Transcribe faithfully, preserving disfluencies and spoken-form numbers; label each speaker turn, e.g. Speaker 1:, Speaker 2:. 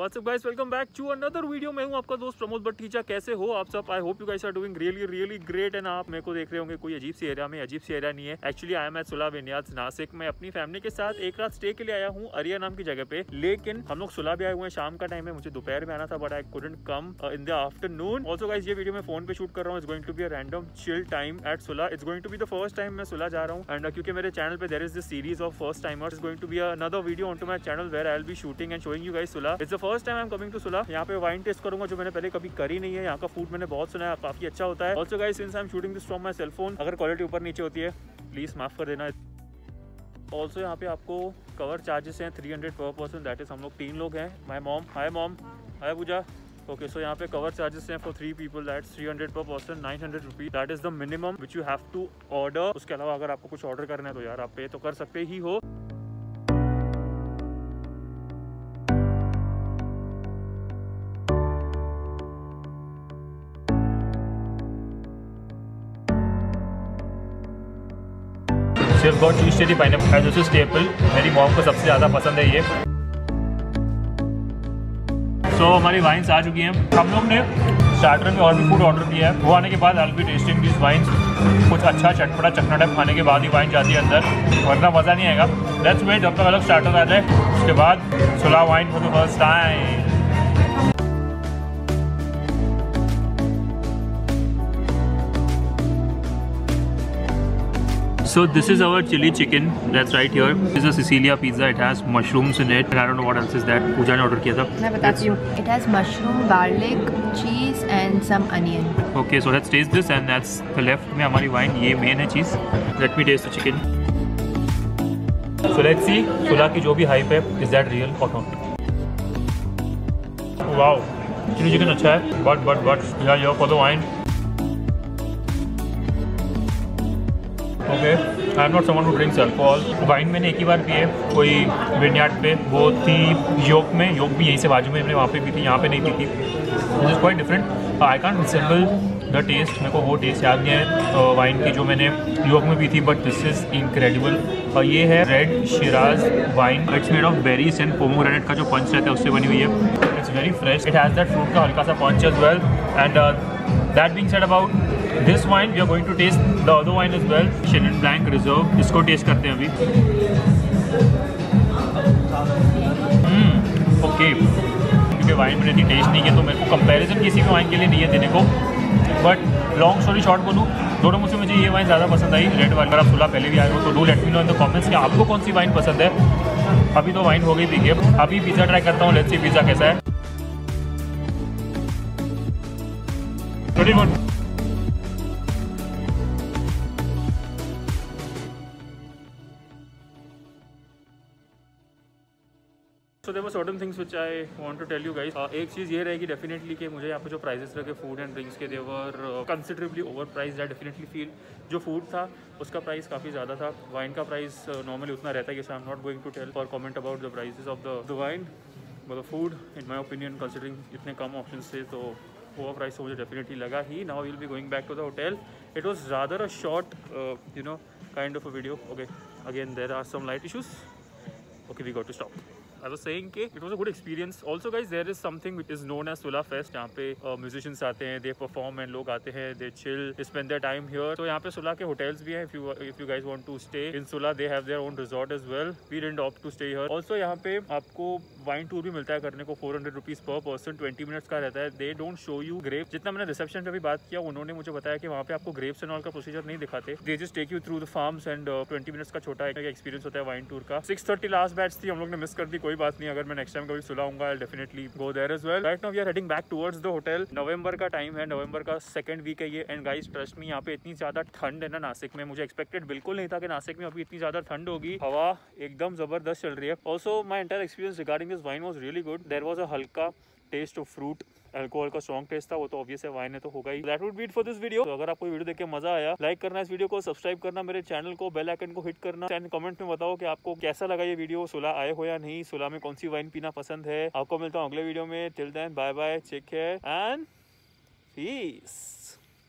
Speaker 1: What's up guys, welcome back to another video. मैं हूं आपका दोस्त प्रमोद भट्टीचा। कैसे हो आप सब? I hope you guys are doing really really great. And आप मेरे को देख रहे होंगे कोई अजीब सी एरिया में। अजीब सी एरिया नहीं है, actually I am at Sula vineyards Nashik में अपनी फैमिली के साथ एक रात स्टे के लिए आया हूँ अरिया नाम की जगह पे। लेकिन हम लोग सुलह भी आए हुए हैं, शाम का टाइम है, मुझे दोपहर में आना था but I couldn't come in the afternoon. Also guys ये वीडियो मैं फोन पे शूट कर रहा हूँ। It's going to be a random chill time at Sula. It's going to be the first time मैं सुलह जा रहा हूँ। एंड क्योंकि मेरे चैनल पे there is this series of first timers, is going to be another video on to my channel where I will be shooting and showing you guys Sula. It's the first time I am coming to Sula. यहाँ पे wine taste करूंगा जो मैंने पहले कभी करी नहीं है। यहाँ का फूड मैंने बहुत सुना है काफी अच्छा होता है। Also guys since I am shooting this from my cell phone, अगर क्वालिटी ऊपर नीचे होती है प्लीज माफ कर देना। ऑल्सो यहाँ पे आपको कवर चार्जेस हैं three hundred per person, that is हम लोग तीन लोग हैं। My mom, hi mom, hi Pooja. Okay so यहाँ पे कवर चार्जेस हैं for three people, that's three hundred per person, nine hundred rupees. That is the minimum which you have to order. उसके अलावा अगर आपको कुछ ऑर्डर करना है तो यार आप पे तो कर सकते ही हो। सिर्फ got cheese chilli pineapple as a staple, मेरी मॉम को सबसे ज़्यादा पसंद है ये। सो so, हमारी वाइन्स आ चुकी हैं। हम लोग ने स्टार्टर में और भी फूड ऑर्डर किया है। वो आने के बाद I will be testing this wines. कुछ अच्छा चटपटा चखना टाइप खाने के बाद ही वाइन जाती है अंदर, वरना मज़ा नहीं आएगा। लेट्स वेट जब तक अलग स्टार्टर आ जाए, उसके बाद Sula wine for the first time. So this is our chili chicken that's right here. This is a Sicilia pizza. It has mushrooms in it. And I don't know what else is that. Pooja ने order किया था।
Speaker 2: मैं बताती हूँ। It has mushroom, garlic, cheese and some onion.
Speaker 1: Okay, so let's taste this and that's the left में हमारी wine. ये main है चीज़। Let me taste the chicken. So let's see सुलह की जो भी hype है, is that real or not? Wow, chili chicken अच्छा है, but but but yeah yeah for the wine. Okay, I am not someone who drinks alcohol. Wine मैंने एक ही बार P है, कोई विनयार्ड पे, वो थी योक में। योक भी यहीं से बाजू में, मैंने वहाँ पे पी थी, यहाँ पे नहीं पी थी। This is quite different. I can't resemble the taste. मेरे को वो टेस्ट याद नहीं है वाइन की जो मैंने योक में पी थी, बट दिस इज़ इनक्रेडिबल। और ये है red shiraz wine. It's made of berries and pomegranate का जो पंच रहता है उससे बनी हुई है। It's very fresh. It has that fruit का हल्का सा punch as well. And that being said about this wine, we are going to test the other wine as well, chenin blanc reserve. इसको टेस्ट करते हैं अभी। Okay, क्योंकि wine में इतनी टेस्ट नहीं है तो मेरे को कंपैरिजन किसी भी वाइन के लिए नहीं है देने को। बट लॉन्ग स्टोरी शॉर्ट बोलूँ, दोनों में से मुझे ये वाइन ज़्यादा पसंद आई, रेड वाइन। अगर आप सुलह पहले भी आए हो तो do let me know in the comments कि आपको कौन सी वाइन पसंद है। अभी तो वाइन हो गई पी के, अभी पिज़्ज़ा ट्राई करता हूँ। लेट्स सी पिज़्ज़ा कैसा है। Very good. So there were certain things which I want to tell you guys. uh, एक चीज़ ये रहेगी डेफिनेटली कि मुझे यहाँ पे जो प्राइजेस रखे फूड एंड ड्रिंक्स के, they're considerably over price. I definitely feel जो फूड था उसका प्राइस काफ़ी ज़्यादा था। वाइन का प्राइस नॉर्मली उतना रहता है कि I am not going to tell or comment about the prices of the the wine, but the food in my opinion considering इतने कम ऑप्शन थे तो ओवर प्राइस तो मुझे डेफिनेटली लगा ही। Now will be going back to the hotel. It was rather a short you know kind of a video. Okay, again there are some light issues. Okay, we got to stop. I was saying कि it was a good experience. Also guys, there is something which is known as Sulah Fest. यहाँ पे musicians आते हैं, they perform and लोग आते हैं, they chill, they spend their time here. तो यहाँ पे सुलह के hotels भी हैं. If you if you guys want to stay in Sulah, they have their own resort as well. We didn't opt to stay here. Also यहाँ पे आपको wine tour भी मिलता है करने को, four hundred rupees per person, twenty minutes का रहता है। They don't show you grape. जितना मैंने रिसेप्शन पे भी बात किया, उन्होंने मुझे बताया कि वहाँ पे आपको ग्रेप्स एंड ऑल का प्रोसीजर नहीं दिखाते। They just take you through the farms and twenty minutes का छोटा एक एक्सपीरियंस होता है वाइन टूर का। सिक्स थर्टी लास्ट बैच थी, हम लोग ने मिस कर दी, कोई बात नहीं। अगर मैं नेक्स्ट टाइम कभी सुलह आऊंगा, I definitely go there as well. Right now we are heading back towards the hotel. नवंबर का टाइम है, नवंबर का सेकंड वीक है ये। एंड गाइस ट्रस्ट मी, यहाँ पे इतनी ज्यादा ठंड है ना नासिक में, मुझे एक्सपेक्टेड बिल्कुल नहीं था कि नासिक में अभी इतनी ज्यादा ठंड होगी। हवा एकदम जबरदस्त चल रही है। Also my entire experience regarding this wine was really good. There was a हल्का टेस्ट ऑफ फ्रूट, अल्कोहल का स्ट्रॉन्ग टेस्ट था, वो तो ऑब्वियस है, वाइन है तो होगा ही। That would be it for this video. तो अगर आपको वीडियो देख के मजा आया, लाइक करना इस वीडियो को, सब्सक्राइब करना मेरे चैनल को, बेल आइकन को हिट करना एंड कमेंट में बताओ कि आपको कैसा लगा ये वीडियो। सुलह आए हो या नहीं, सुलह में कौन सी वाइन पीना पसंद है। आपको मिलता हूँ अगले वीडियो में। Till then bye bye, take care and piece.